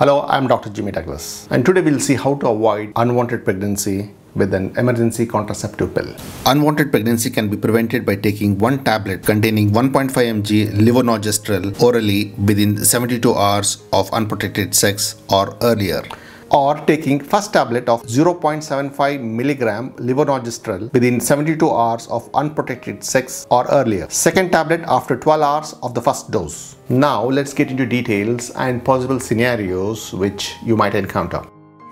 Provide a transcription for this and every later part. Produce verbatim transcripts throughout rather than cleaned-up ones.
Hello, I'm Doctor Jimmy Douglas, and today we'll see how to avoid unwanted pregnancy with an emergency contraceptive pill. Unwanted pregnancy can be prevented by taking one tablet containing one point five milligrams Levonorgestrel orally within seventy-two hours of unprotected sex or earlier, or taking first tablet of zero point seven five milligrams Levonorgestrel within seventy-two hours of unprotected sex or earlier. Second tablet after twelve hours of the first dose. Now let's get into details and possible scenarios which you might encounter.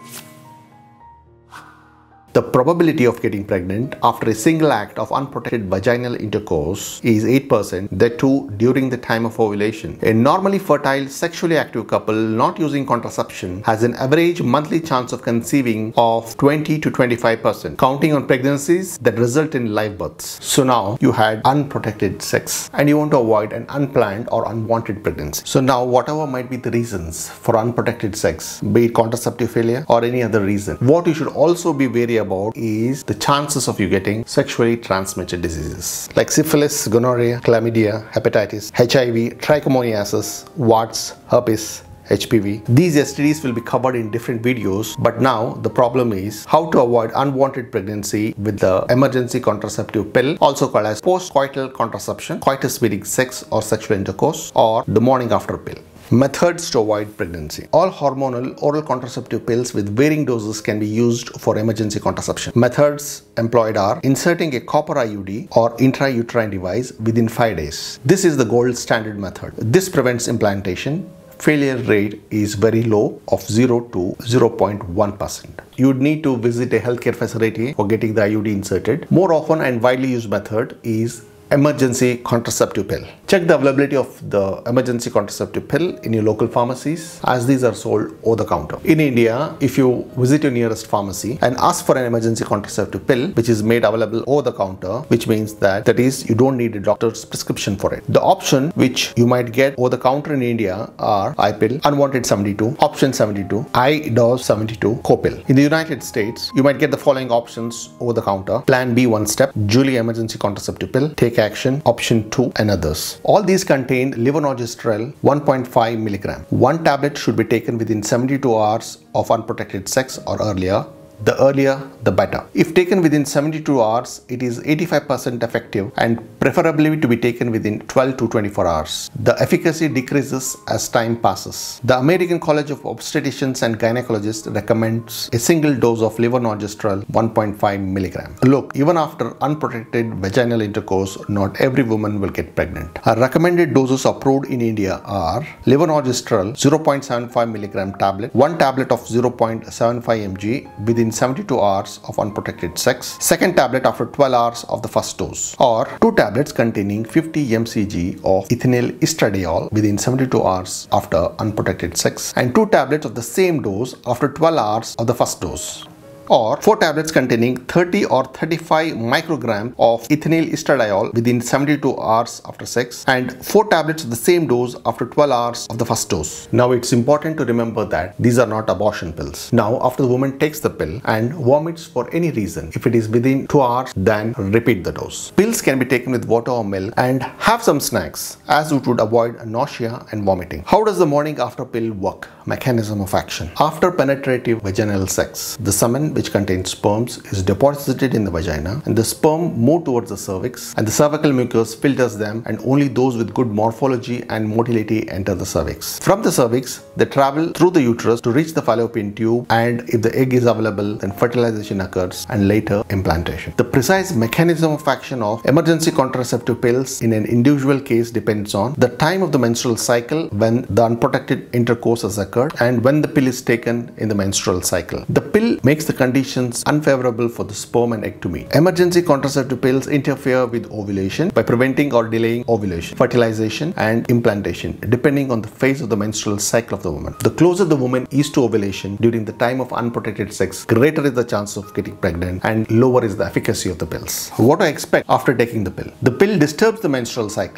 The probability of getting pregnant after a single act of unprotected vaginal intercourse is eight percent, that too during the time of ovulation. A normally fertile, sexually active couple not using contraception has an average monthly chance of conceiving of twenty to twenty-five percent, counting on pregnancies that result in live births. So now you had unprotected sex and you want to avoid an unplanned or unwanted pregnancy. So now whatever might be the reasons for unprotected sex, be it contraceptive failure or any other reason, what you should also be wary about is the chances of you getting sexually transmitted diseases like syphilis, gonorrhea, chlamydia, hepatitis, H I V, trichomoniasis, warts, herpes, H P V. These S T Ds will be covered in different videos, but now the problem is how to avoid unwanted pregnancy with the emergency contraceptive pill, also called as post-coital contraception, coitus-bearing sex or sexual intercourse, or the morning after pill. Methods to avoid pregnancy. All hormonal oral contraceptive pills with varying doses can be used for emergency contraception. Methods employed are inserting a copper I U D or intrauterine device within five days. This is the gold standard method. This prevents implantation. Failure rate is very low of zero to zero point one percent. You would need to visit a healthcare facility for getting the I U D inserted. More often and widely used method is emergency contraceptive pill. Check the availability of the emergency contraceptive pill in your local pharmacies, as these are sold over the counter. In India, if you visit your nearest pharmacy and ask for an emergency contraceptive pill, which is made available over the counter, which means that that is you don't need a doctor's prescription for it. The option which you might get over the counter in India are iPill, Unwanted seventy-two, Option seventy-two, iDose seventy-two, Copill. In the United States, you might get the following options over the counter: Plan B one step, Julie emergency contraceptive pill, Take Action, Option two, and others. All these contain Levonorgestrel one point five milligrams. One tablet should be taken within seventy-two hours of unprotected sex or earlier. The earlier, the better. If taken within seventy-two hours, it is eighty-five percent effective and preferably to be taken within twelve to twenty-four hours. The efficacy decreases as time passes. The American College of Obstetricians and Gynecologists recommends a single dose of Levonorgestrel one point five milligrams. Look, even after unprotected vaginal intercourse, not every woman will get pregnant. Our recommended doses approved in India are Levonorgestrel zero point seven five milligrams tablet, one tablet of zero point seven five milligrams within seventy-two hours of unprotected sex, second tablet after twelve hours of the first dose, or two tablets containing fifty milligrams of ethinyl estradiol within seventy-two hours after unprotected sex, and two tablets of the same dose after twelve hours of the first dose, or four tablets containing thirty or thirty-five micrograms of ethinyl estradiol within seventy-two hours after sex, and four tablets of the same dose after twelve hours of the first dose. Now it's important to remember that these are not abortion pills. Now after the woman takes the pill and vomits for any reason, if it is within two hours, then repeat the dose. Pills can be taken with water or milk, and have some snacks as it would avoid nausea and vomiting. How does the morning after pill work? Mechanism of action. After penetrative vaginal sex, the semen which contains sperms is deposited in the vagina, and the sperm move towards the cervix, and the cervical mucus filters them, and only those with good morphology and motility enter the cervix. From the cervix, they travel through the uterus to reach the fallopian tube, and if the egg is available, then fertilization occurs and later implantation. The precise mechanism of action of emergency contraceptive pills in an individual case depends on the time of the menstrual cycle when the unprotected intercourse has occurred and when the pill is taken in the menstrual cycle. The pill makes the conditions unfavorable for the sperm and egg to meet. Emergency contraceptive pills interfere with ovulation by preventing or delaying ovulation, fertilization, and implantation depending on the phase of the menstrual cycle of the woman. The closer the woman is to ovulation during the time of unprotected sex, greater is the chance of getting pregnant and lower is the efficacy of the pills. What to expect after taking the pill? The pill disturbs the menstrual cycle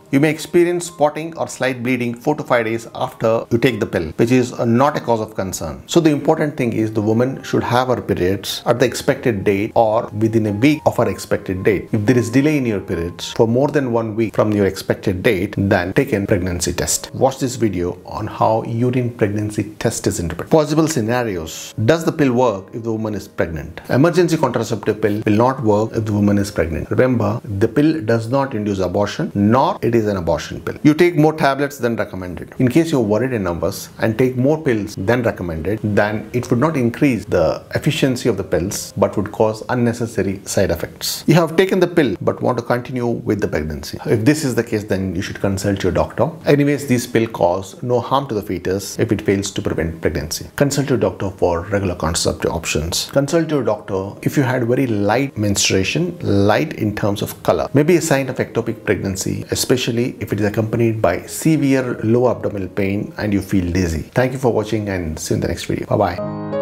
You may experience spotting or slight bleeding four to five days after you take the pill, which is not a cause of concern. So the important thing is the woman should have her periods at the expected date or within a week of her expected date. If there is delay in your periods for more than one week from your expected date, then take a pregnancy test. Watch this video on how urine pregnancy test is interpreted. Possible scenarios. Does the pill work if the woman is pregnant? Emergency contraceptive pill will not work if the woman is pregnant. Remember, the pill does not induce abortion, nor it is an abortion pill. You take more tablets than recommended. In case you're worried in numbers and take more pills than recommended, then it would not increase the efficiency of the pills but would cause unnecessary side effects. You have taken the pill but want to continue with the pregnancy. If this is the case, then you should consult your doctor. Anyways, these pills cause no harm to the fetus if it fails to prevent pregnancy. Consult your doctor for regular contraceptive options. Consult your doctor if you had very light menstruation, light in terms of color, maybe a sign of ectopic pregnancy, especially if it is accompanied by severe low abdominal pain and you feel dizzy. Thank you for watching and see you in the next video. Bye bye.